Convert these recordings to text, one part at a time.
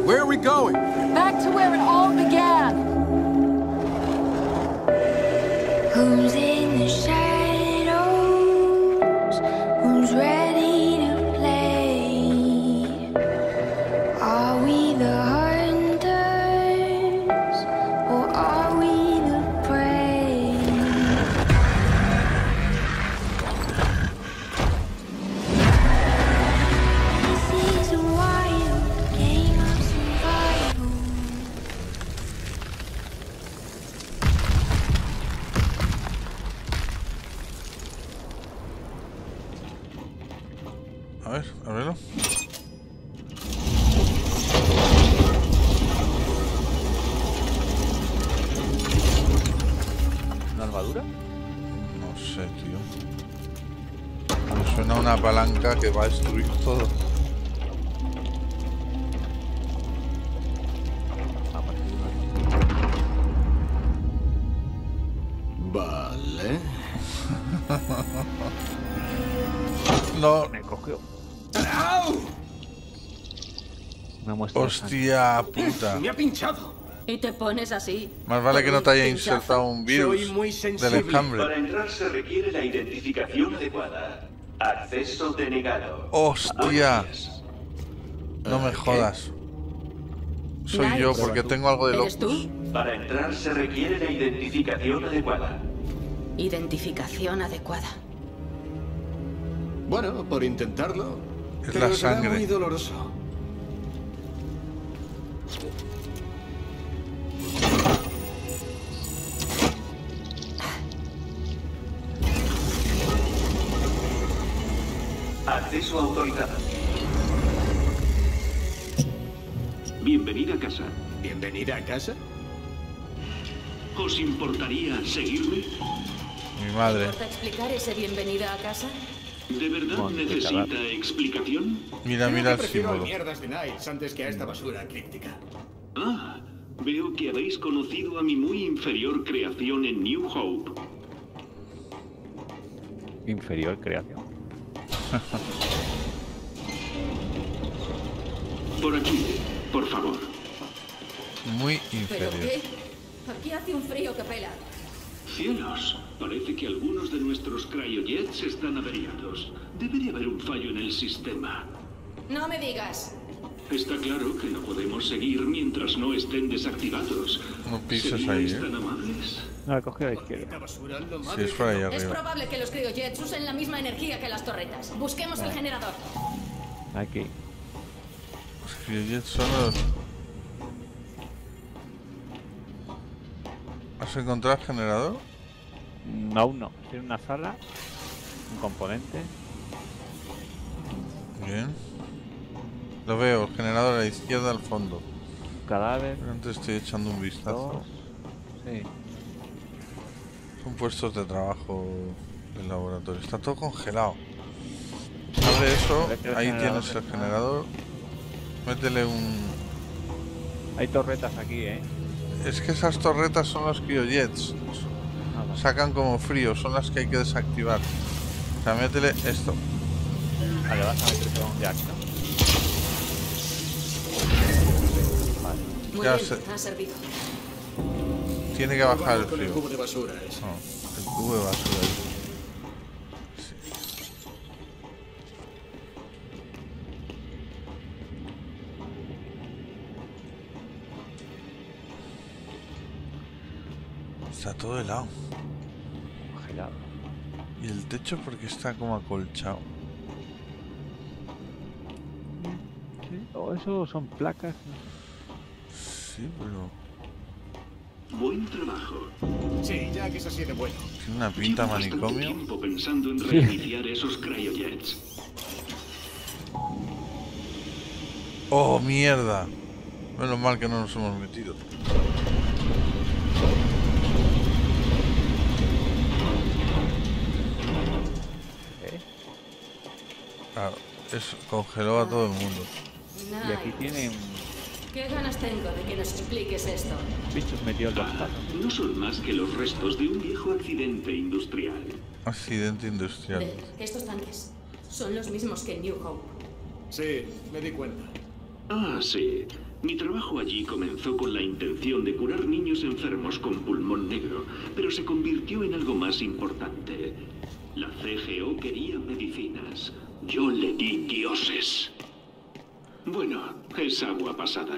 Where are we going? Back to where it all began. Who's in the shadows? Who's ready to play? Are we the hunters or are we the prey? This is a wild game of survival. A ver, ábrelo. ¿Una armadura? No sé, tío. Me suena una palanca que va a destruir todo. Vale. No. Me cogió. ¡Au! Una muestra de sangre. Hostia puta. Me ha pinchado. Y te pones así. Más vale que no te haya Pinchazo. insertado un virus Soy muy del sensible. enjambre. Para entrar se requiere la identificación adecuada. Acceso denegado. Hostia. Buenos días. No me jodas. Soy Nice. yo porque tengo algo de ¿Eres locus. tú? Para entrar se requiere la identificación adecuada. Identificación adecuada. Bueno, por intentarlo. Es pero la será sangre. muy doloroso. Acceso autorizado. Bienvenida a casa. Bienvenida a casa. ¿Os importaría seguirme? Mi madre. ¿Importa explicar ese bienvenida a casa? ¿De verdad Monte necesita cadáver. explicación? Mira, Creo mira que el prefiero a símbolo. mierdas de Niles antes que a esta basura críptica. Ah, veo que habéis conocido a mi muy inferior creación en New Hope. Inferior creación. Por aquí, por favor. Muy ¿Pero inferior. qué? Aquí hace un frío que pela. Cielos, parece que algunos de nuestros cryojets están averiados. Debe de haber un fallo en el sistema. No me digas. Está claro que no podemos seguir mientras no estén desactivados. No pises ¿Seríais ahí, tan amables? No, la cogí a la izquierda. Esta basura lo Si madre es por ahí que- Es arriba. probable que los cryojets usen la misma energía que las torretas. Busquemos el generador. Aquí. Los Cryojets son los... ¿Has encontrado el generador? No, aún no. Tiene una sala, un componente. Bien. Lo veo, el generador a la izquierda al fondo. Un cadáver. Pero antes estoy echando un Dos. vistazo. Sí. Son puestos de trabajo del laboratorio. Está todo congelado. Abre eso, ahí tienes el generador. Métele un... Hay torretas aquí, ¿eh? Es que esas torretas son los cryojets. Ah, vale. Sacan como frío, son las que hay que desactivar. O sea, métele esto. Vale, vas a meter con Jack, ¿no? Vale. Muy Ya bien, sé. ha servido. Tiene que bajar el Vamos con el frío. cubo de basura ese. No, el cubo de basura. Sí. Está todo helado. Congelado. Y el techo porque está como acolchado. Sí. O eso son placas. Sí, pero Buen trabajo. Sí, ya que es así de bueno. tiene una pinta Llevo bastante manicomio. tiempo pensando en reiniciar esos cryojets. ¡Oh, mierda! Menos mal que no nos hemos metido. Claro, eso congeló a todo el mundo. Y aquí Nice. tienen ¿Qué ganas tengo de que nos expliques esto? bichos metidos en los Ah, palos. no son más que los restos de un viejo accidente industrial. Accidente industrial. De estos tanques. Son los mismos que en New Hope. Sí, me di cuenta. Ah, sí. Mi trabajo allí comenzó con la intención de curar niños enfermos con pulmón negro, pero se convirtió en algo más importante. La CGO quería medicinas. Yo le di dioses. Bueno, es agua pasada.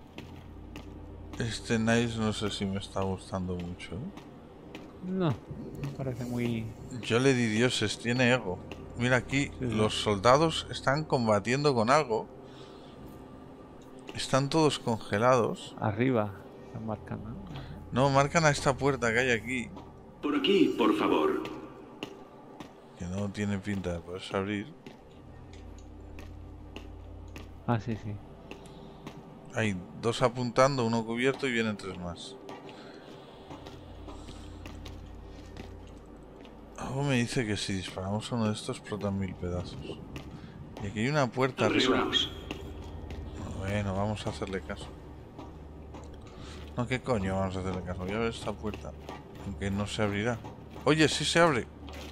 Este Nice no sé si me está gustando mucho. No, me parece muy... Yo le di dioses, tiene ego. Mira aquí, los soldados están combatiendo con algo. Están todos congelados. Arriba, están marcando. No, marcan a esta puerta que hay aquí. Por aquí, por favor. Que no tiene pinta de poderse abrir. Ah, sí, sí. Hay 2 apuntando, 1 cubierto y vienen 3 más. Algo me dice que si disparamos a uno de estos explotan 1000 pedazos. Y aquí hay una puerta arriba. Apresuraos. Bueno, vamos a hacerle caso. No, ¿qué coño vamos a hacerle caso? Voy a ver esta puerta. Aunque no se abrirá. Oye, sí se abre.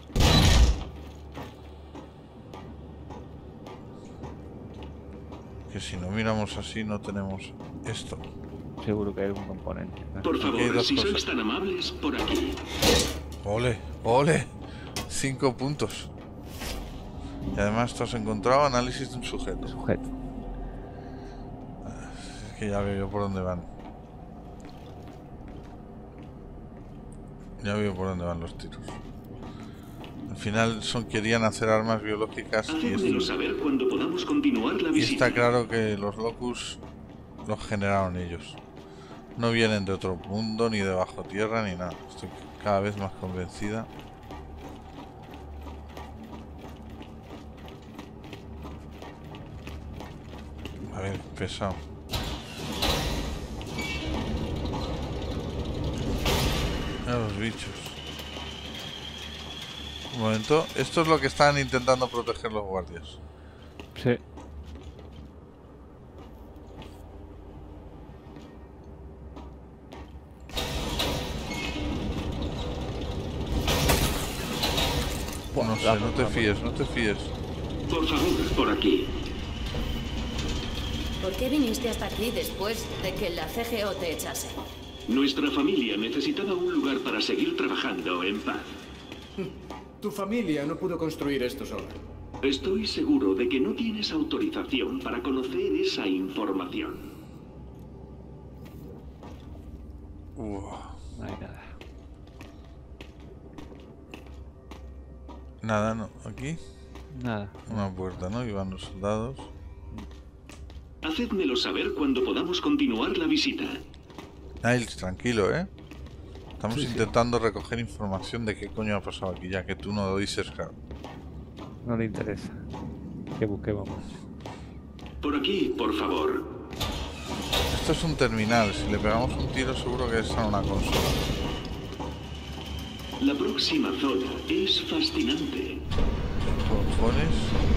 Que si no miramos así no tenemos esto. Seguro que hay algún componente, ¿no? Por Aquí hay favor, 2 si cosas. sois tan amables, por aquí. Ole, ole. 5 puntos. Y además tú has encontrado análisis de un sujeto. Sujeto. Es que ya veo yo por dónde van. Ya veo por dónde van los tiros. Al final querían hacer armas biológicas Hacedmelo saber cuando podamos continuar la y visita. está claro que los locus los generaron ellos. No vienen de otro mundo, ni de bajo tierra, ni nada. Estoy cada vez más convencida. A ver, pesado. Mira los bichos. Un momento, esto es lo que están intentando proteger los guardias. Sí. No sé, no te fíes, no te fíes. Por favor, por aquí. ¿Por qué viniste hasta aquí después de que la CGO te echase? Nuestra familia necesitaba un lugar para seguir trabajando en paz. Tu familia no pudo construir esto sola. Estoy seguro de que no tienes autorización para conocer esa información. No hay nada. Nada, no. Aquí, Nada. una puerta, ¿no? Y van los soldados. Hacedmelo saber cuando podamos continuar la visita. Niles, tranquilo, ¿eh? Estamos intentando recoger información de qué coño ha pasado aquí, ya que tú no lo dices, claro. No le interesa. Que busquemos más. Por aquí, por favor. Esto es un terminal, si le pegamos un tiro seguro que es a una consola. La próxima zona es fascinante. Cojones.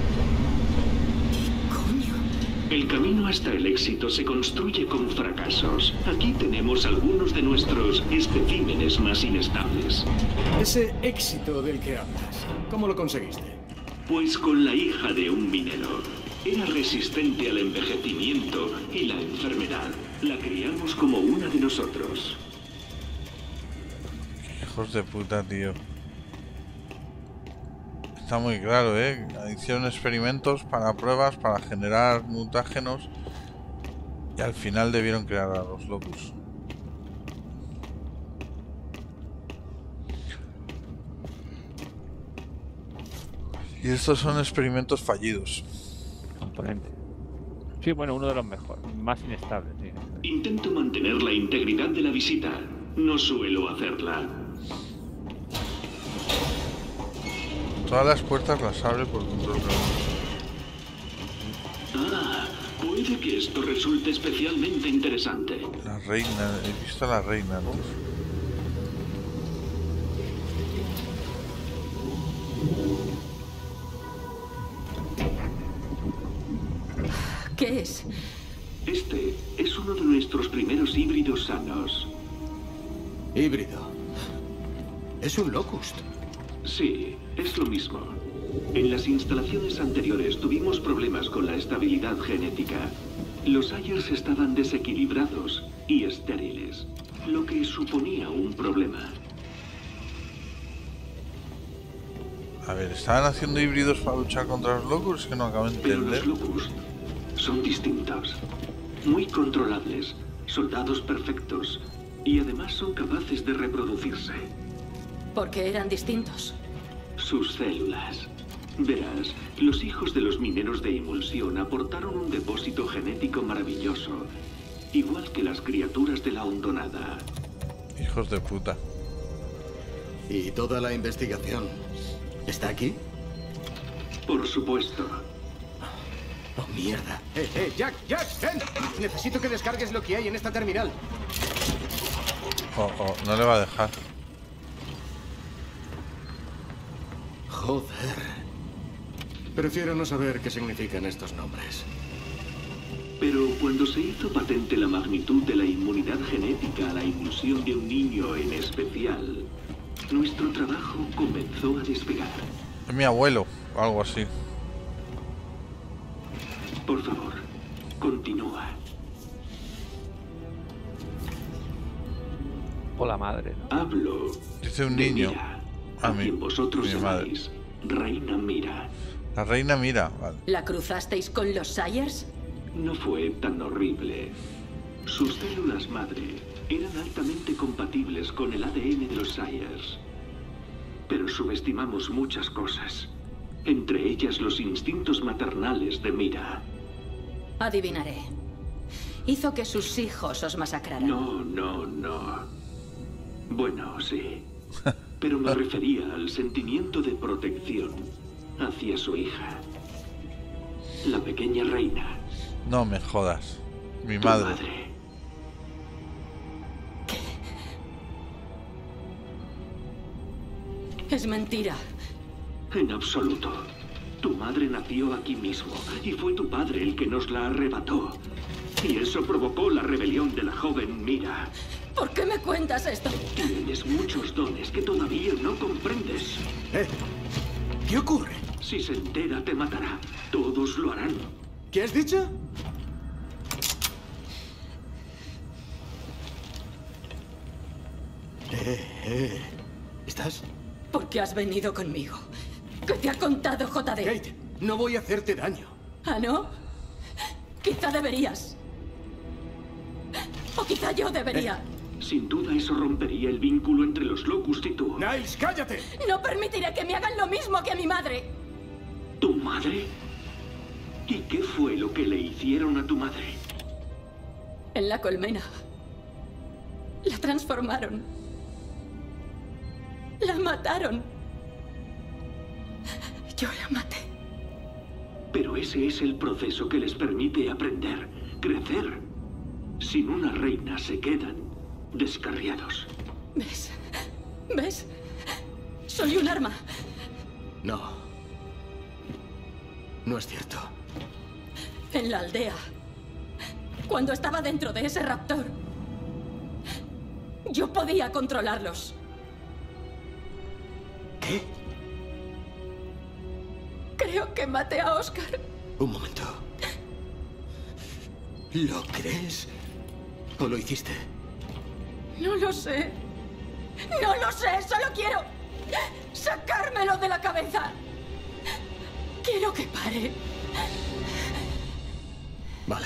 El camino hasta el éxito se construye con fracasos. Aquí tenemos algunos de nuestros especímenes más inestables. Ese éxito del que hablas, ¿cómo lo conseguiste? Pues con la hija de un minero. Era resistente al envejecimiento y la enfermedad. La criamos como una de nosotros. Hijos de puta, tío. Está muy claro, ¿eh? Hicieron experimentos para pruebas, para generar mutágenos. Y al final debieron crear a los locus. Y estos son experimentos fallidos. Componente. Sí, bueno, uno de los mejores. Más inestables, sí. Intento mantener la integridad de la visita. No suelo hacerla. Todas las puertas las abre por control remoto. Ah, puede que esto resulte especialmente interesante. La reina, he visto a la reina antes. ¿Qué es? Este es uno de nuestros primeros híbridos sanos. Híbrido. Es un locust. Sí, es lo mismo. En las instalaciones anteriores tuvimos problemas con la estabilidad genética. Los Ayers estaban desequilibrados y estériles, lo que suponía un problema. A ver, ¿estaban haciendo híbridos para luchar contra los Locus? Es que no acabo de Pero entender. los Locus son distintos, muy controlables, soldados perfectos y además son capaces de reproducirse. Porque eran distintos. Sus células. Verás, los hijos de los mineros de emulsión aportaron un depósito genético maravilloso, igual que las criaturas de la hondonada. Hijos de puta. ¿Y toda la investigación está aquí? Por supuesto. ¡Oh, mierda! Jack! ¡Ven! Necesito que descargues lo que hay en esta terminal. No le va a dejar. Joder. Prefiero no saber qué significan estos nombres. Pero cuando se hizo patente la magnitud de la inmunidad genética a la emulsión de un niño en especial, nuestro trabajo comenzó a despegar. Es mi abuelo, o algo así. Por favor, continúa. O la madre, ¿no? Hablo Dice un de niño. Mira, A a mí, quien vosotros mi madre. llamáis Reina Mira. La reina mira. Vale. ¿La cruzasteis con los Sayers? No fue tan horrible. Sus células madre eran altamente compatibles con el ADN de los Sayers. Pero subestimamos muchas cosas, entre ellas los instintos maternales de Mira. Adivinaré. Hizo que sus hijos os masacraran. No. Bueno, sí. Pero me refería al sentimiento de protección hacia su hija. La pequeña reina. No me jodas. Mi Tu madre. Es mentira. En absoluto. Tu madre nació aquí mismo y fue tu padre el que nos la arrebató. Y eso provocó la rebelión de la joven Mira. ¿Por qué me cuentas esto? Tienes muchos dones que todavía no comprendes. ¿Qué ocurre? Si se entera, te matará. Todos lo harán. ¿Qué has dicho? ¿Estás? ¿Por qué has venido conmigo? ¿Qué te ha contado JD? Kate, no voy a hacerte daño. ¿Ah, no? Quizá deberías. O quizá yo debería. Sin duda eso rompería el vínculo entre los Locust y tú. Niles, cállate. No permitiré que me hagan lo mismo que a mi madre. ¿Tu madre? ¿Y qué fue lo que le hicieron a tu madre? En la colmena. La transformaron. La mataron. Yo la maté. Pero ese es el proceso que les permite aprender, crecer. Sin una reina se quedan descarriados. ¿Ves? ¿Ves? Soy un arma. No. No es cierto. En la aldea. Cuando estaba dentro de ese raptor. Yo podía controlarlos. ¿Qué? Creo que maté a Oscar. Un momento. ¿Lo crees? ¿O lo hiciste? No lo sé. No lo sé. Solo quiero sacármelo de la cabeza. Quiero que pare. Vale.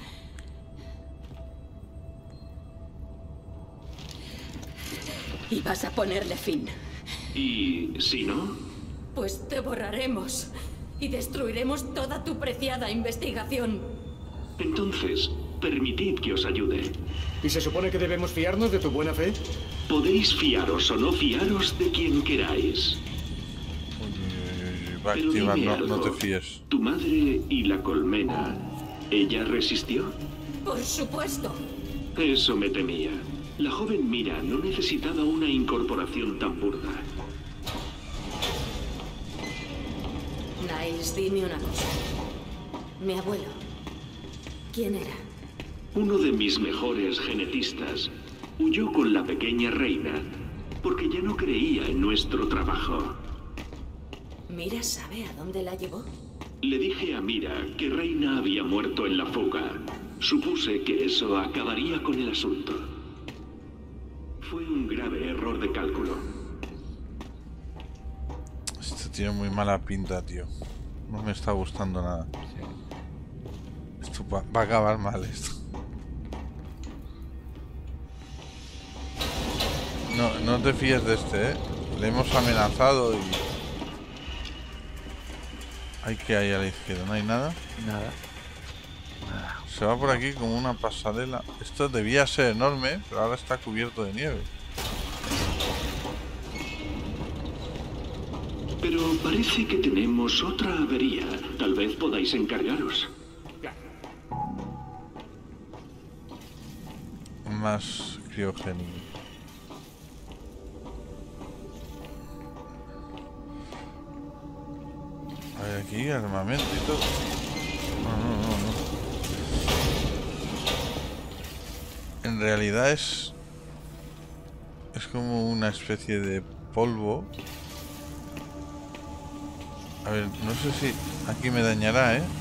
Y vas a ponerle fin. ¿Y si no? Pues te borraremos. Y destruiremos toda tu preciada investigación. Entonces, permitid que os ayude. ¿Y se supone que debemos fiarnos de tu buena fe? Podéis fiaros o no fiaros de quien queráis. Va a Pero activar, dime no te algo. fíes. Tu madre y la colmena, ¿ella resistió? Por supuesto. Eso me temía. La joven Mira no necesitaba una incorporación tan burda. Niles, dime una cosa. Mi abuelo. ¿Quién era? Uno de mis mejores genetistas huyó con la pequeña reina porque ya no creía en nuestro trabajo. ¿Mira sabe a dónde la llevó? Le dije a Mira que Reina había muerto en la fuga. Supuse que eso acabaría con el asunto. Fue un grave error de cálculo. Esto tiene muy mala pinta, tío. No me está gustando nada. Esto va a acabar mal esto. No te fíes de este, ¿eh? Le hemos amenazado y... ¿Hay que hay a la izquierda? ¿No hay nada? Nada. Se va por aquí como una pasarela. Esto debía ser enorme, pero ahora está cubierto de nieve. Pero parece que tenemos otra avería. Tal vez podáis encargaros. Más criogénico. A ver, aquí armamento y todo. No. En realidad es como una especie de polvo. A ver, no sé si aquí me dañará, ¿eh?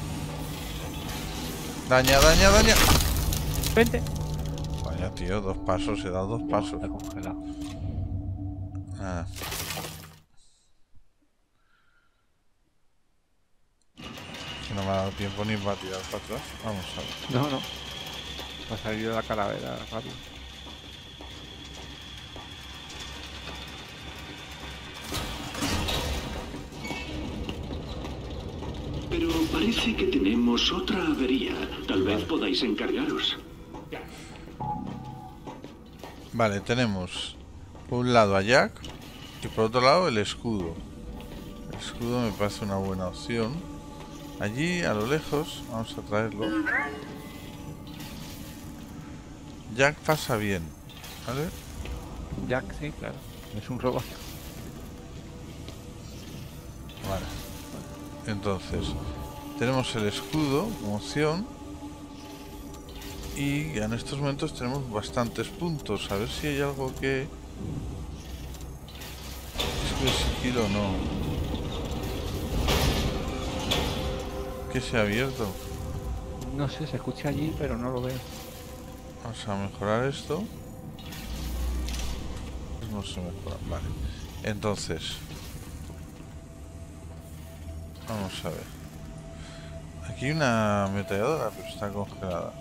Daña. Vente. Vaya, tío, 2 pasos, he dado 2 pasos. Está congelado. Nada. Que no me ha dado tiempo ni para tirar para atrás. Vamos a ver. No. Va a salir de la calavera rápido. Pero parece que tenemos otra avería. Tal vez podáis encargaros. Vale, tenemos por un lado a Jack y por otro lado el escudo. El escudo me parece una buena opción. Allí, a lo lejos, vamos a traerlo. Jack pasa bien, ¿vale? Jack, sí, claro. Es un robot. Vale. Entonces, tenemos el escudo como opción. Y en estos momentos tenemos bastantes puntos. A ver si hay algo que... ¿Es que sigilo o no? ¿Qué se ha abierto? No sé, se escucha allí, pero no lo veo. Vamos a mejorar esto. No se mejora, vale. Entonces, vamos a ver. Aquí hay una ametralladora, pero está congelada.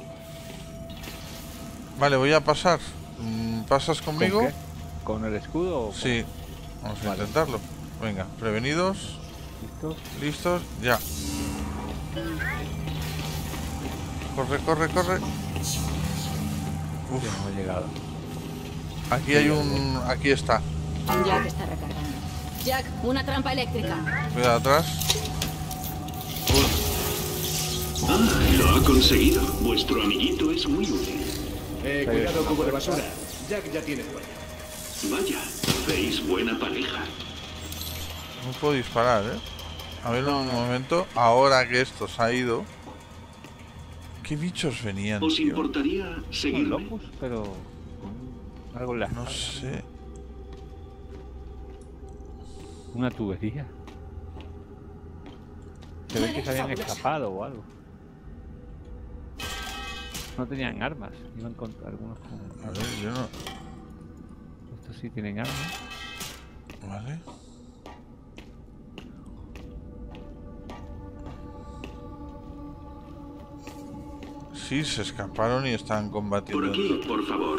Vale, voy a pasar. ¿Pasas conmigo? ¿Con qué? ¿Con el escudo o con... Sí, vamos a intentarlo. Venga, prevenidos. ¿Listos? Listos, ya. Corre. Uf, Ya hemos llegado. aquí hay un... Aquí está. Jack está recargando. Jack, una trampa eléctrica. Cuidado atrás. Lo ha conseguido. Vuestro amiguito es muy útil. Cuidado, cubo de basura. Jack ya tiene huella. Vaya, veis buena pareja. No puedo disparar, ¿eh? A ver un momento. Ahora que esto se ha ido... ¿Qué bichos venían, ¿Os tío? importaría Son seguirme? locos, pero... algo en la No espalda. sé. Una tubería. Se ve que se habían escapado o algo. No tenían armas. Iban contra algunos con... A ver, yo no... Estos sí tienen armas. Vale. Sí, se escaparon y están combatiendo. Por aquí, por favor.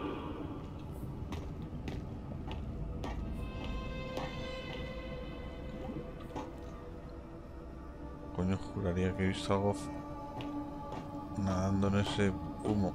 Coño, juraría que he visto algo nadando en ese humo.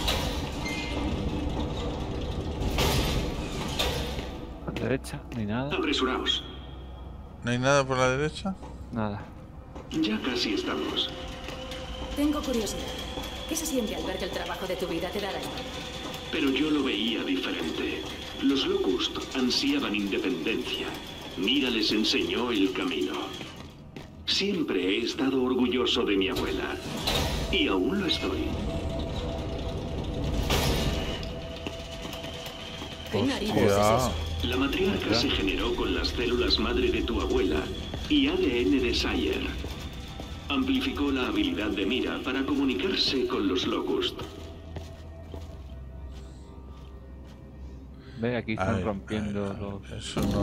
A la derecha, ni nada. Apresuraos. ¿No hay nada por la derecha? Nada. Ya casi estamos. Tengo curiosidad. ¿Qué se siente al ver que el trabajo de tu vida te da la espalda? Pero yo lo veía diferente. Los Locust ansiaban independencia. Mira les enseñó el camino. Siempre he estado orgulloso de mi abuela. Y aún lo estoy. ¿Qué narices es eso? La matriarca se generó con las células madre de tu abuela y ADN de Sire. Amplificó la habilidad de Mira para comunicarse con los Locust. Ve, aquí están rompiendo los... Eso no...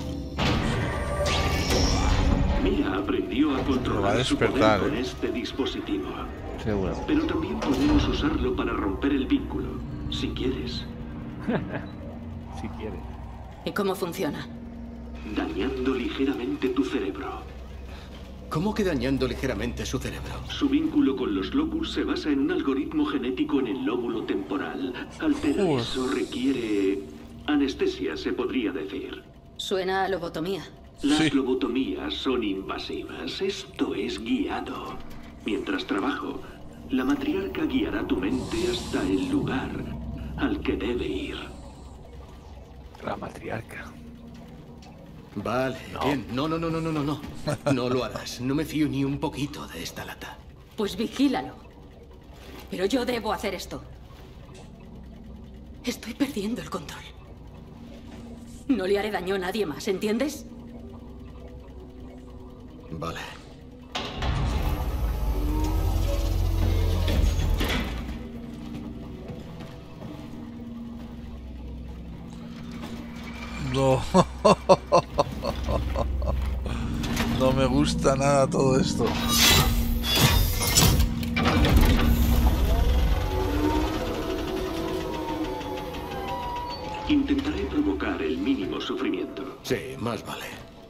Mira aprendió a Lo va a controlar su despertar, poder con este dispositivo. Seguro. Pero también podemos usarlo para romper el vínculo, si quieres. Si quieres. ¿Y cómo funciona? Dañando ligeramente tu cerebro. ¿Cómo que dañando ligeramente su cerebro? Su vínculo con los Locust se basa en un algoritmo genético en el lóbulo temporal. Alterar eso requiere anestesia, se podría decir. Suena a lobotomía. Las lobotomías son invasivas. Esto es guiado. Mientras trabajo, la matriarca guiará tu mente hasta el lugar al que debe ir. La matriarca. Vale, bien. No. No lo harás. No me fío ni un poquito de esta lata. Pues vigílalo. Pero yo debo hacer esto. Estoy perdiendo el control. No le haré daño a nadie más, ¿entiendes? Vale. No. No me gusta nada todo esto. Intentaré provocar el mínimo sufrimiento. Sí, más vale.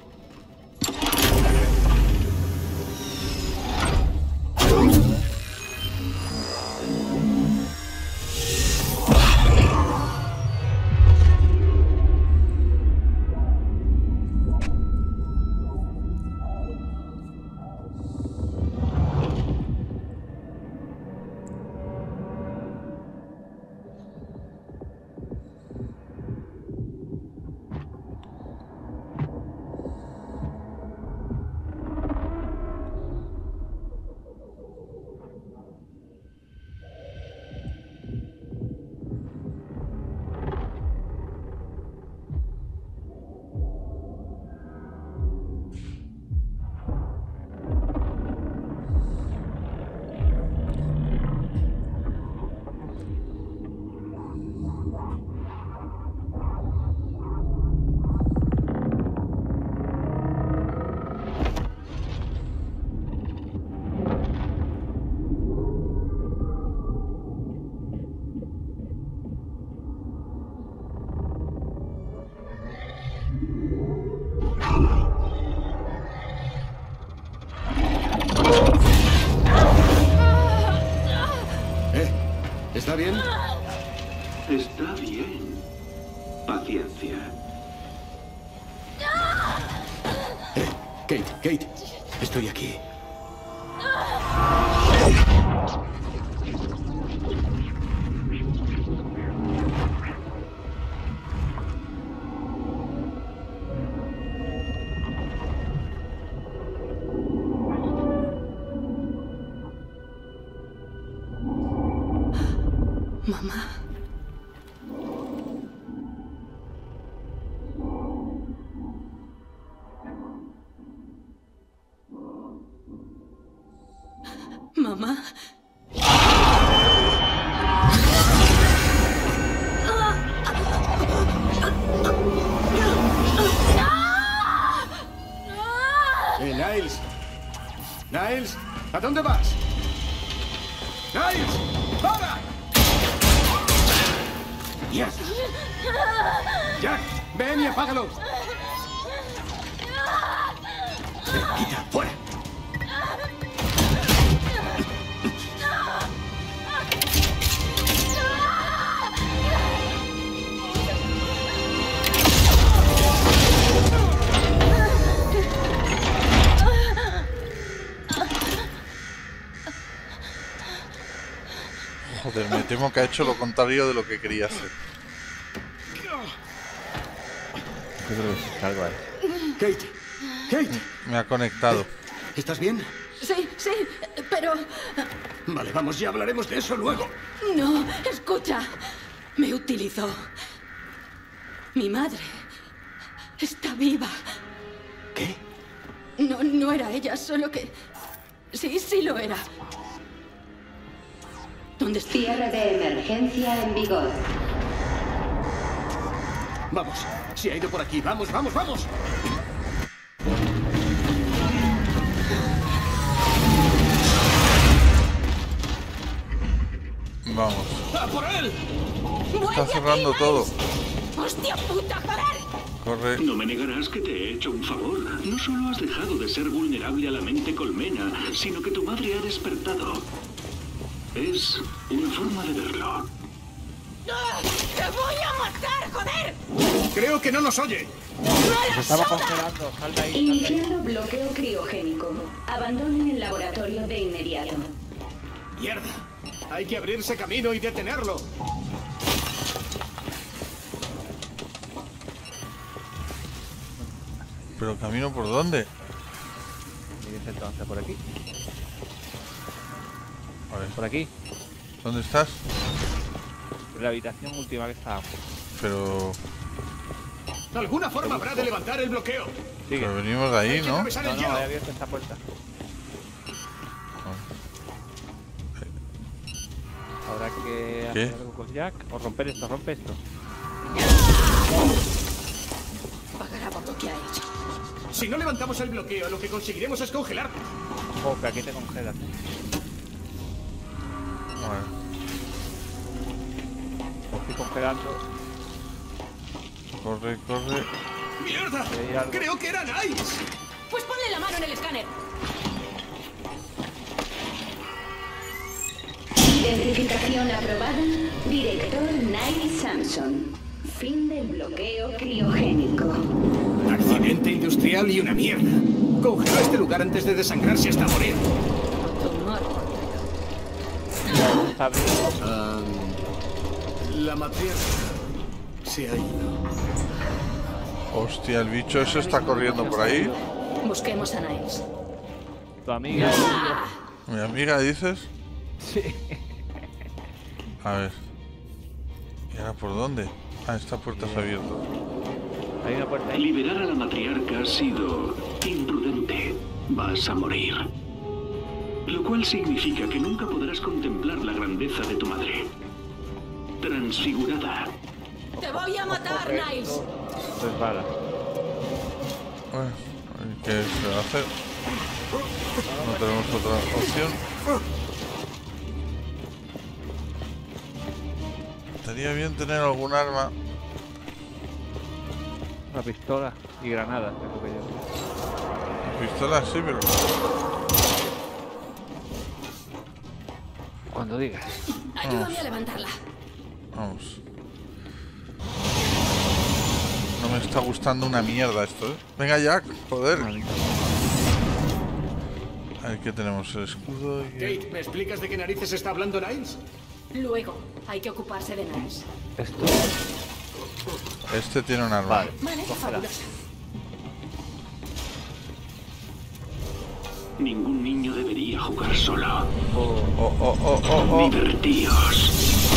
¿Está bien? Está bien. Paciencia. Kate, estoy aquí. Mamá. Mamá. Niles. Niles, ¿a dónde vas? Niles, ¡para! ¡Yes! Jack, ven y apágalo. Quita, fuera. Joder, me temo que ha hecho lo contrario de lo que quería hacer. Yo creo que es algo ahí. Kate. Me ha conectado. ¿Estás bien? Sí, pero... Vale, vamos, ya hablaremos de eso luego. No, escucha. Me utilizó. Mi madre Está viva. ¿Qué? No era ella, solo que... Sí lo era. ¿Dónde está? Cierre de emergencia en vigor. Vamos, se ha ido por aquí. Vamos, vamos, vamos. Vamos. ¡A por él! Está cerrando todo. ¡Hostia puta, joder! Corre. No me negarás que te he hecho un favor. No solo has dejado de ser vulnerable a la mente colmena, sino que tu madre ha despertado. Es una forma de verlo. ¡Te voy a matar, joder! Creo que no nos oye. Se estaba congelando. Sal de ahí. Iniciando bloqueo criogénico. Abandonen el laboratorio de inmediato. ¡Mierda! Hay que abrirse camino y detenerlo. ¿Pero camino por dónde? Mires entonces por aquí. A ver, Por aquí. ¿dónde estás? La habitación última que estábamos. Pero... Alguna forma habrá de levantar el bloqueo. Sigue. pero venimos de Hay ahí, que ¿no? atravesar el No, hielo. he abierto esta puerta. Habrá que ¿Qué? hacer algo con Jack o romper esto, rompe esto. Pagará por lo que ha hecho. Si no levantamos el bloqueo, lo que conseguiremos es congelar. Oh, que aquí te congelas. Bueno, Lo estoy congelando. corre, corre. ¡Mierda! Hay algo. Creo que era Niles. Pues ponle la mano en el escáner. Identificación aprobada. Director Niles Samson. Fin del bloqueo criogénico. Accidente industrial y una mierda. Congeló este lugar antes de desangrarse hasta morir. Tomar por Está abriendo. La matriarca se ha ido. Hostia, el bicho ese está corriendo por ahí. Busquemos a Niles. Tu amiga. ¿Mi amiga dices? Sí. A ver. ¿Y ahora por dónde? Ah, esta puerta se ha abierto. Hay una puerta ahí. Liberar a la matriarca ha sido imprudente. Vas a morir. Lo cual significa que nunca podrás contemplar la grandeza de tu madre. Transfigurada. ¡Te voy a matar, Niles! Resbala. Bueno, ¿qué se va a hacer? No tenemos otra opción. Estaría bien tener algún arma. Una pistola y granadas, es lo que yo. Pistola sí, pero... Cuando digas. Ayúdame a levantarla. Vamos. No me está gustando una mierda esto, ¿eh? Venga, Jack, joder. A ver, ¿qué tenemos? El escudo y... Kate, ¿me explicas de qué narices está hablando Niles? Luego, hay que ocuparse de Niles. Esto. Este tiene un arma. Vale. Vale, Cógela. fabuloso. Ningún niño debería jugar solo. Oh, oh, oh, oh, oh. Divertíos.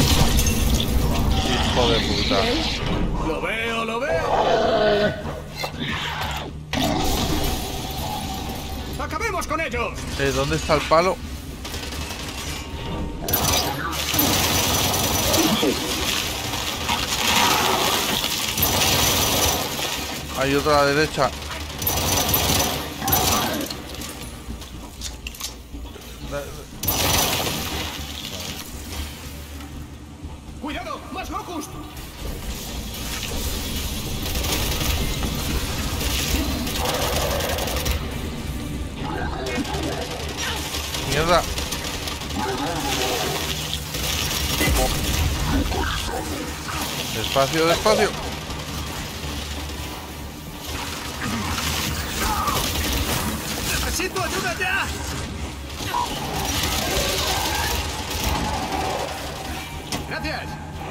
Hijo de puta. ¡Lo veo, lo veo! ¡Acabemos con ellos! ¿Dónde está el palo? Hay otra a la derecha. ¡Cuidado! ¡Más locust! Mierda. Despacio, despacio. ¡Necesito ayuda ya! Gracias.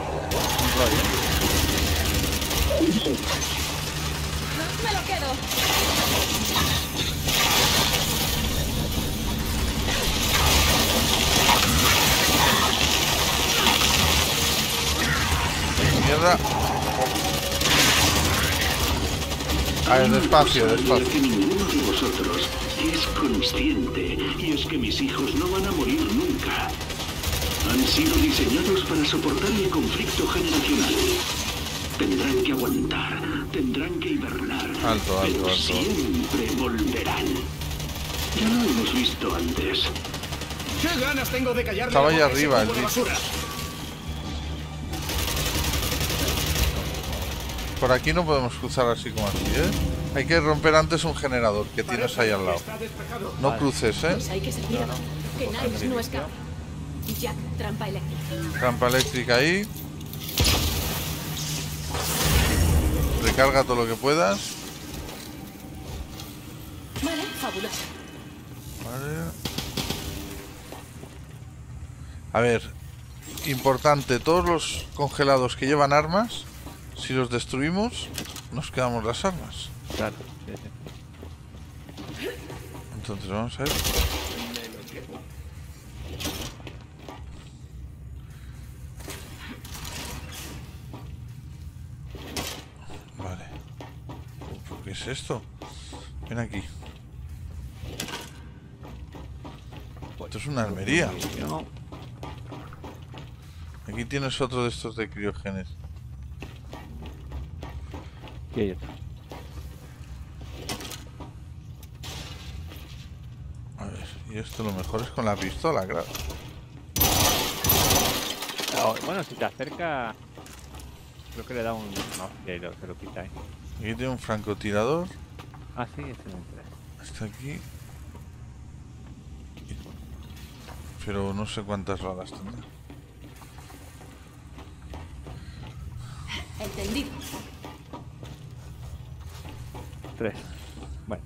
Me lo quedo. Mierda. A ver, despacio, Hay una cosa despacio. que ninguno de vosotros es consciente, y es que mis hijos no van a morir nunca. Han sido diseñados para soportar el conflicto generacional. Tendrán que aguantar, tendrán que hibernar, Alto, alto, pero alto. siempre volverán. Ya lo hemos visto antes. ¿Qué ganas tengo de callarle Estaba la ahí boca a ese arriba, el cubo de bicho. basura? Por aquí no podemos cruzar así como así, ¿eh? Hay que romper antes un generador que tienes ahí al lado. Está despejado. No cruces, ¿eh? Pues hay que seguir avanzando. Que Niles no escape. Jack, trampa eléctrica. Trampa eléctrica ahí. Recarga todo lo que puedas. Vale, fabuloso. Vale. A ver, importante, todos los congelados que llevan armas, si los destruimos, nos quedamos las armas. Claro, sí, sí. Entonces vamos a ver. Vale. ¿Qué es esto? Ven aquí. Esto es una armería. No. Aquí tienes otro de estos de criógenes. Y hay otro. A ver, y esto lo mejor es con la pistola, claro. Oh, bueno, si te acerca, creo que le da un... No, se lo quita, ¿eh? Aquí tiene un francotirador. Ah, sí, ese me interesa. Está aquí. Pero no sé cuántas balas tendrá. Entendido. 3. Bueno,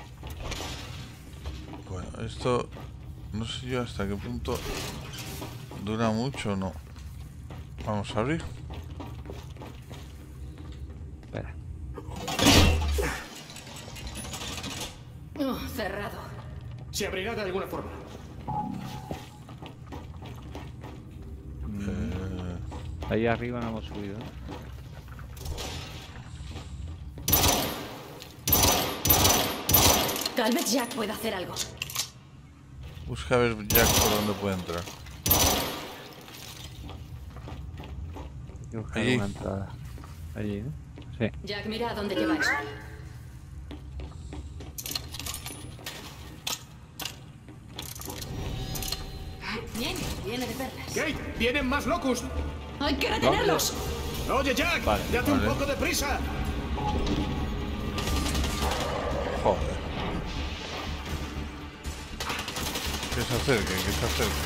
Bueno, esto no sé yo hasta qué punto dura mucho o no. Vamos a abrir. espera. Cerrado. Se abrirá de alguna forma. Ahí arriba no hemos subido. Tal vez Jack pueda hacer algo. Busca a ver Jack por dónde puede entrar. Hay que buscar Allí. una entrada. Allí, ¿no? Sí. Jack, mira a dónde lleváis. Bien, viene de perlas. Kate, vienen más locust. ¡Hay que retenerlos! Oye, Jack, Vale, date un vale. poco de prisa. Joder. Que se acerque, que se acerque.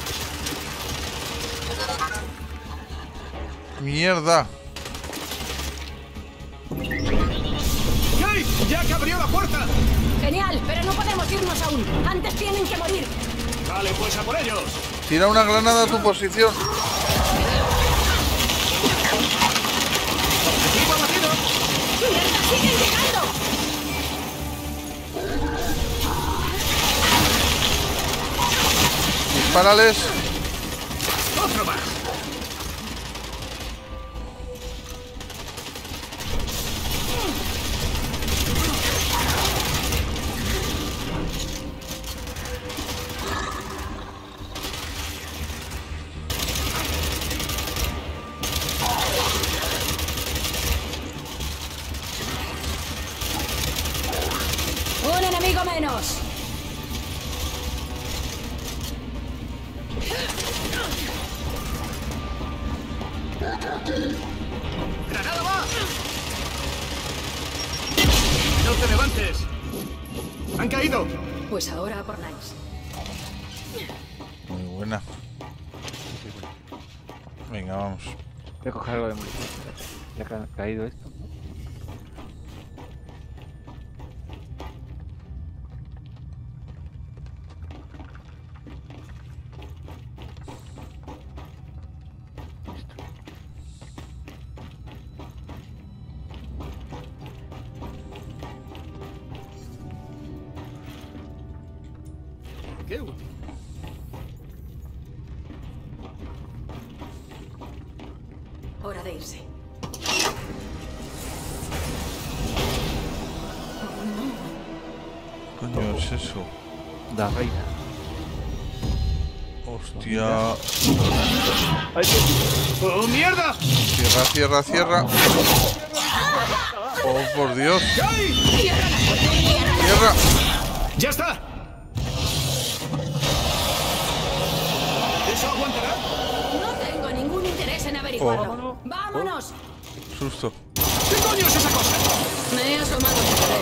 ¡Mierda! Kate, Jack abrió la puerta. Genial, pero no podemos irnos aún. Antes tienen que morir. Vale, pues a por ellos. Tira una granada a tu posición. Objetivo abatido. ¡Mierda, siguen llegando! Dispárales. Otro más. ¡Un enemigo menos! ¡Granada va! ¡No te levantes! ¡Han caído! Pues ahora a por Niles. Muy buena. Venga, vamos. Voy a coger algo de munición. Ya que ha caído esto. ¡Qué útil! Hora de irse. es eso? La reina. Hostia. ¡Oh, mierda! Cierra, cierra, cierra. Oh, por Dios. Cierra. ¡Ya está! ¿Eso aguantará? No tengo ningún interés en averiguarlo. ¡Vámonos! Susto. ¿Qué coño es esa cosa? Me he asomado por la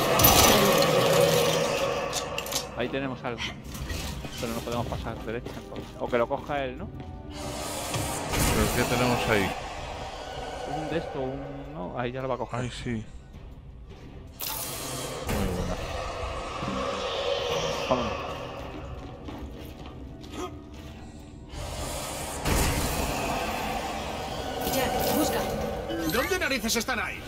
derecha. Ahí tenemos algo. Pero no podemos pasar derecha entonces. O que lo coja él, ¿no? ¿Pero qué tenemos ahí? Un de esto, un... No, ahí ya lo va a coger. Ay, sí. Muy buena. Vámonos. Jack, busca. ¿Dónde narices están ahí?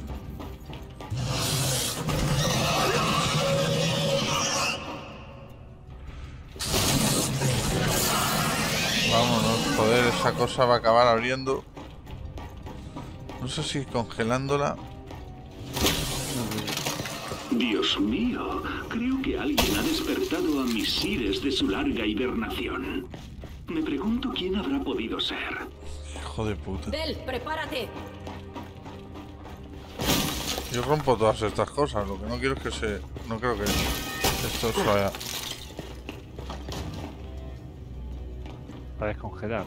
Vámonos, joder, esa cosa va a acabar abriendo. No sé si congelándola. Dios mío, creo que alguien ha despertado a mis sires de su larga hibernación. Me pregunto quién habrá podido ser. Hijo de puta. Del, prepárate. Yo rompo todas estas cosas, lo que no quiero es que se... No creo que esto se vaya... Para descongelar.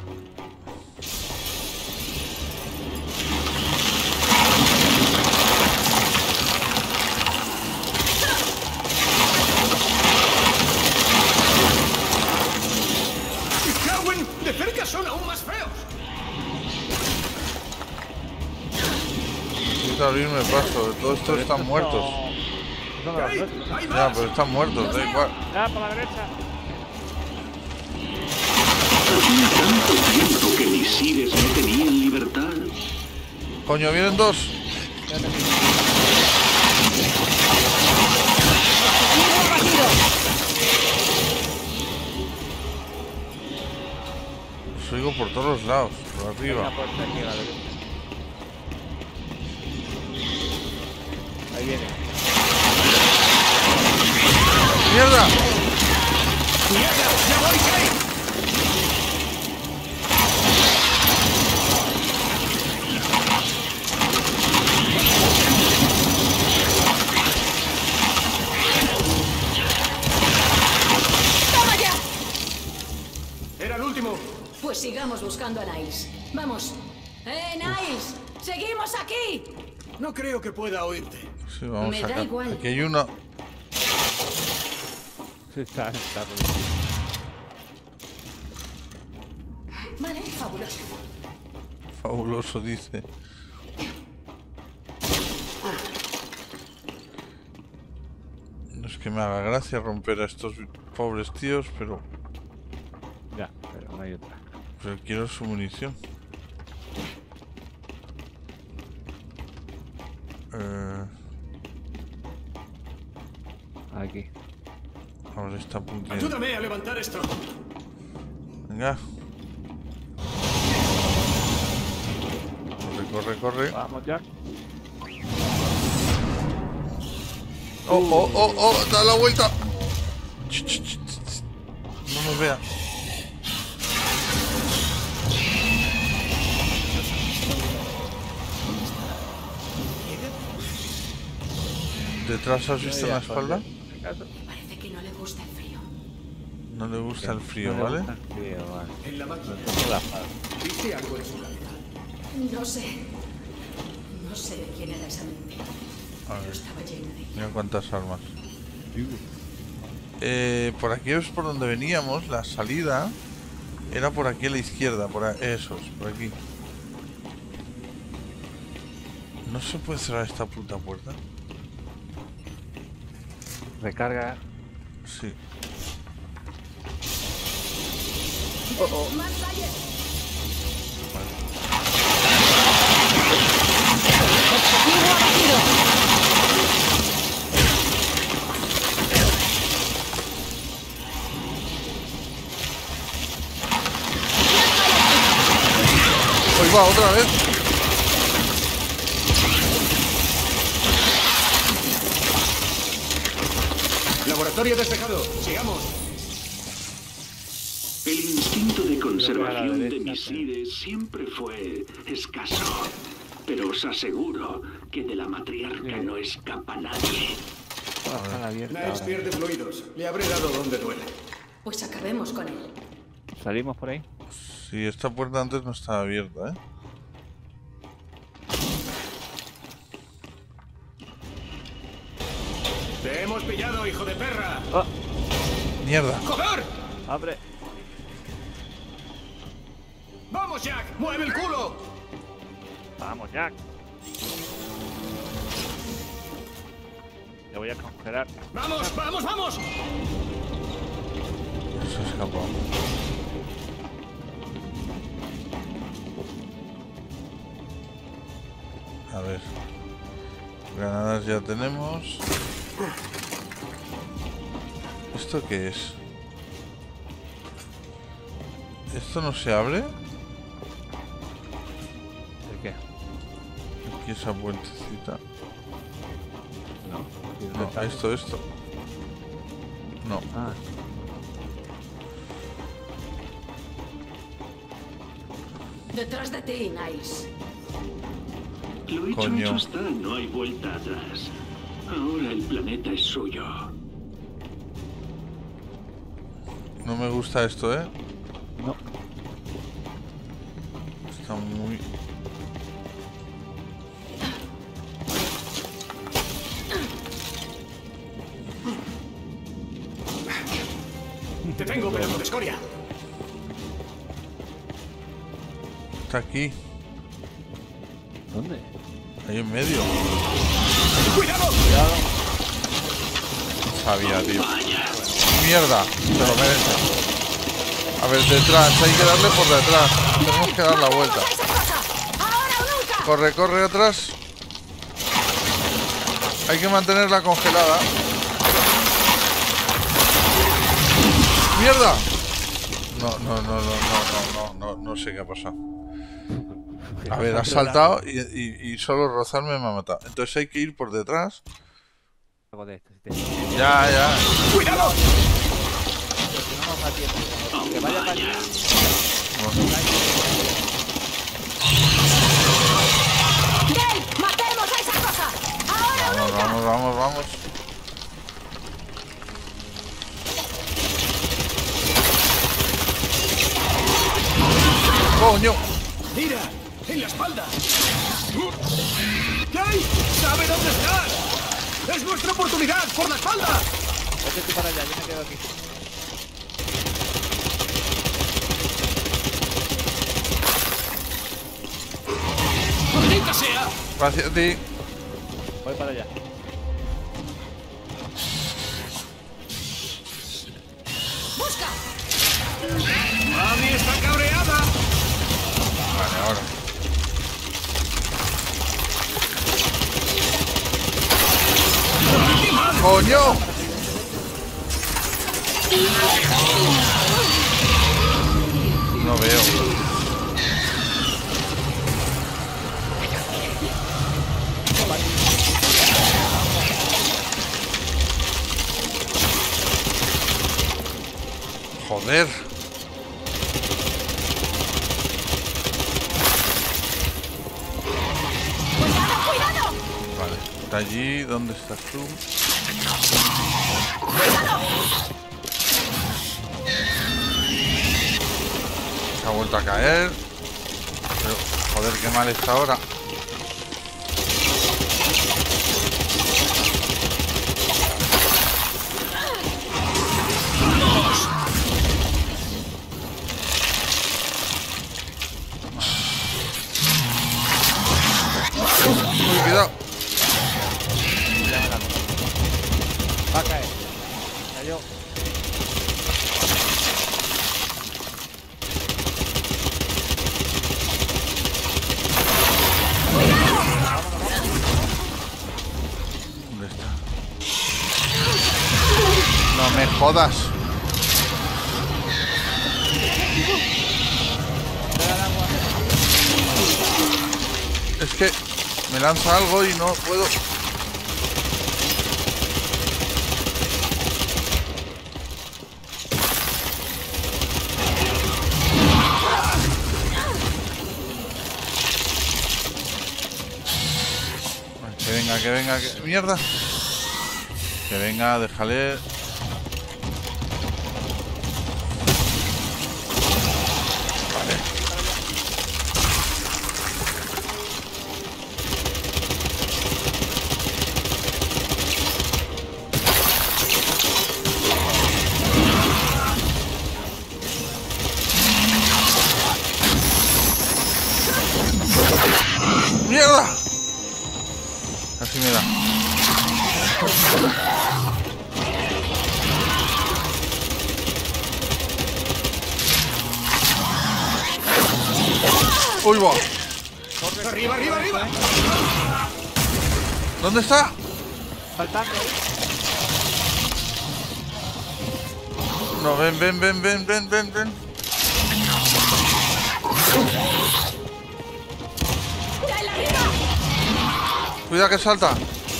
¡Cowen! ¡De cerca son aún más feos! Necesito abrirme paso, de todo esto están muertos. Son de los nuestros. ¡Ahí Ya, vas! pero están muertos, da igual. Ah, por la derecha. Hacía tanto tiempo que mis sires no tenían libertad. Coño, vienen dos. Los oigo por todos los lados, por arriba. Venga, pues aquí a la derecha. Ahí viene. ¡Mierda! ¡Mierda! ¡Ya voy, Kate! ¡Toma ya! ¡Era el último! Pues sigamos buscando a Niles. Vamos. Niles! ¡Seguimos aquí! No creo que pueda oírte. Sí, vamos Me a da sacar. igual. Aquí hay uno. Sí, está. Vale, fabuloso. Fabuloso, dice. No es que me haga gracia romper a estos pobres tíos, pero Ya, pero no hay otra. quiero su munición. Aquí. Ahora está puntero. Ayúdame a levantar esto. Venga. Corre, corre, corre. Vamos, Jack. ¡Oh, oh, oh, oh! ¡Da la vuelta! Ch, ch, ch, ch. No nos vea. ¿Detrás has visto en la espalda? Parece que no le gusta el frío. No le gusta el frío, No le ¿vale? gusta el frío, vale. En la máquina. Entonces la paz. ¿Viste algo en su cabeza? No sé. No sé de quién era esa mente. A ver, Estaba llena de... mira cuántas armas. Por aquí es por donde veníamos. La salida era por aquí a la izquierda. Esos, por aquí. ¿No se puede cerrar esta puta puerta? Recarga. Sí. ¡Más calle! ¡Objetivo abatido! ¡Hoy va otra vez! Laboratorio Laboratorio despejado. Sigamos. El instinto de conservación de misiles siempre fue escaso. Pero os aseguro que de la matriarca no escapa nadie. Están abiertas Niles ahora. pierde fluidos. Le habré dado donde duele. Pues acabemos con él. Salimos por ahí. Sí, esta puerta antes no estaba abierta, ¿eh? Te hemos pillado, hijo de perra. ¡Oh! ¡Mierda! ¡Joder! ¡Abre! ¡Vamos, Jack! ¡Mueve el culo! ¡Vamos, Jack! Te voy a congelar. ¡Vamos, vamos, vamos! Se ha escapado. A ver. Granadas ya tenemos. ¿Esto qué es? ¿Esto no se abre? ¿El qué? Aquí esa puertecita. No. No, esto. No. Ah. Detrás de ti, Niles. Lo hecho, Coño. hecho está, no hay vuelta atrás. Ahora el planeta es suyo. No me gusta esto, ¿eh? No. Está muy... Te tengo, pedazo de escoria. Está aquí. ¿Dónde? Ahí en medio. ¡Cuidado! Sabía, tío. Mierda. Se lo merece. A ver, detrás. Hay que darle por detrás. Tenemos que dar la vuelta. Corre, corre atrás. Hay que mantenerla congelada. ¡Mierda! No sé qué ha pasado. A ver, ha saltado y solo rozarme me ha matado. Entonces hay que ir por detrás. Algo de esto, si te... Ya. ¡Cuidado! Porque no nos da tiempo. Que vaya para allá. ¡Dale! ¡Matemos a esa cosa! ¡Ahora o nunca! Vamos. ¡Coño! ¡Mira! ¡En la espalda! ¡Jay! ¡Sabe dónde estás! ¡Es nuestra oportunidad! ¡Por la espalda! Vete tú para allá, yo me quedo aquí. ¡Maldita sea! Gracias a ti. Voy para allá. ¡Busca! ¡Mami está cabreada! Vale, ahora. ¡Coño! No veo. Joder. Vale, está allí. ¿Dónde estás tú? Se ha vuelto a caer. Pero, joder, qué mal está ahora. Uy, cuidado. Va a caer. Cayó. ¿Dónde está? No me jodas. Es que me lanza algo y no puedo. que venga, que... ¡Mierda! Que venga, déjale. ¡Mierda! Así me da. ¡Uy, va! ¡Arriba, arriba, arriba! ¿Dónde está? Saltando. No, ven, ven, ven, ven, ven, ven, ven. Cuidado que salta.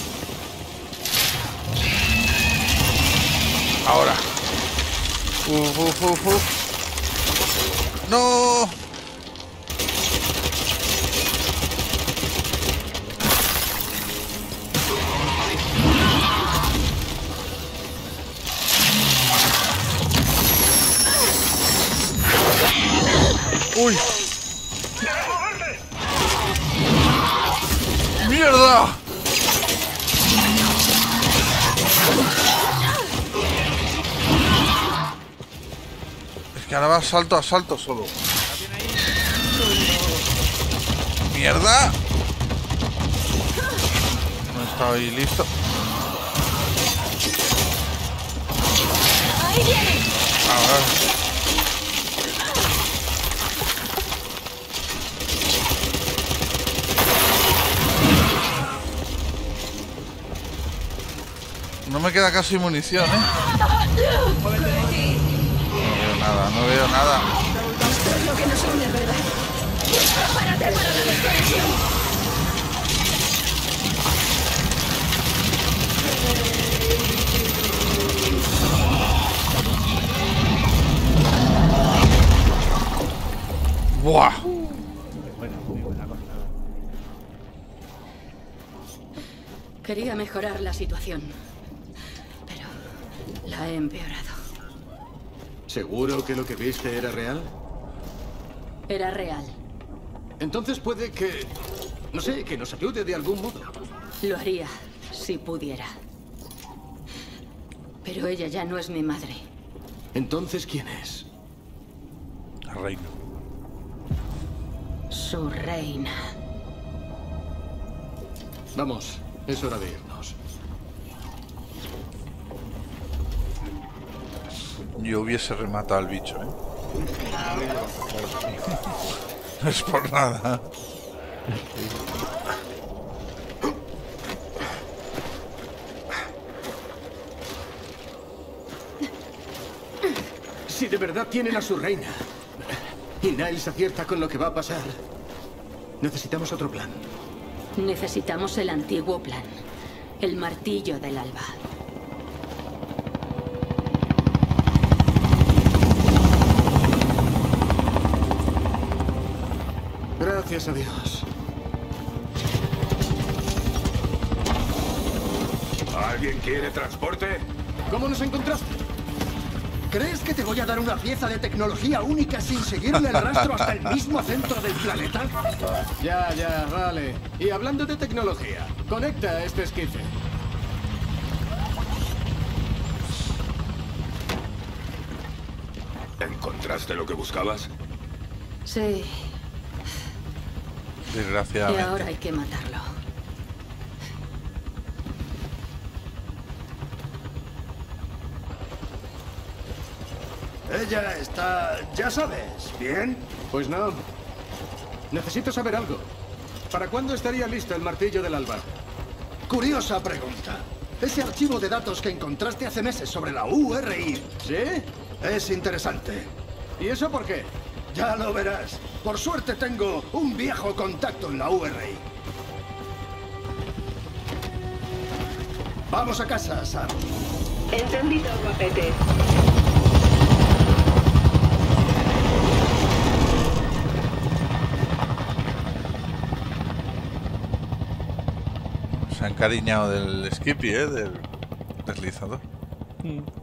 Ahora. No. Uy. ¡Mierda! Es que ahora va salto a salto solo. ¡Mierda! No estoy listo. Ahora. No me queda casi munición, ¿eh? No veo nada, no veo nada. Lo que nos une, ¿verdad? ¡Prepárate para la desconexión! ¡Buah! Muy buena cosa. Quería mejorar la situación, pero la he empeorado. ¿Seguro que lo que viste era real? Era real. Entonces puede que... no sé, que nos ayude de algún modo. Lo haría si pudiera. Pero ella ya no es mi madre. Entonces, ¿quién es? La reina. Su reina. Vamos, es hora de irnos. Yo hubiese rematado al bicho, ¿eh? No es por nada. Si de verdad tienen a su reina y Niles acierta con lo que va a pasar, necesitamos otro plan. Necesitamos el antiguo plan. El martillo del alba. Gracias a Dios. ¿Alguien quiere transporte? ¿Cómo nos encontraste? ¿Crees que te voy a dar una pieza de tecnología única sin seguirle el rastro hasta el mismo centro del planeta? Ya, vale. Y hablando de tecnología, conecta este esquife. ¿Encontraste lo que buscabas? Sí. Y Desgraciadamente. ahora hay que matarlo. Ella está, ya sabes, ¿bien? Pues no. Necesito saber algo. ¿Para cuándo estaría listo el martillo del alba? Curiosa pregunta. Ese archivo de datos que encontraste hace meses sobre la URI. ¿Sí? Es interesante. ¿Y eso por qué? Ya lo verás. Por suerte tengo un viejo contacto en la URI. Vamos a casa, Sam. Entendido, guapete. Se han encariñado del Skippy, del deslizador.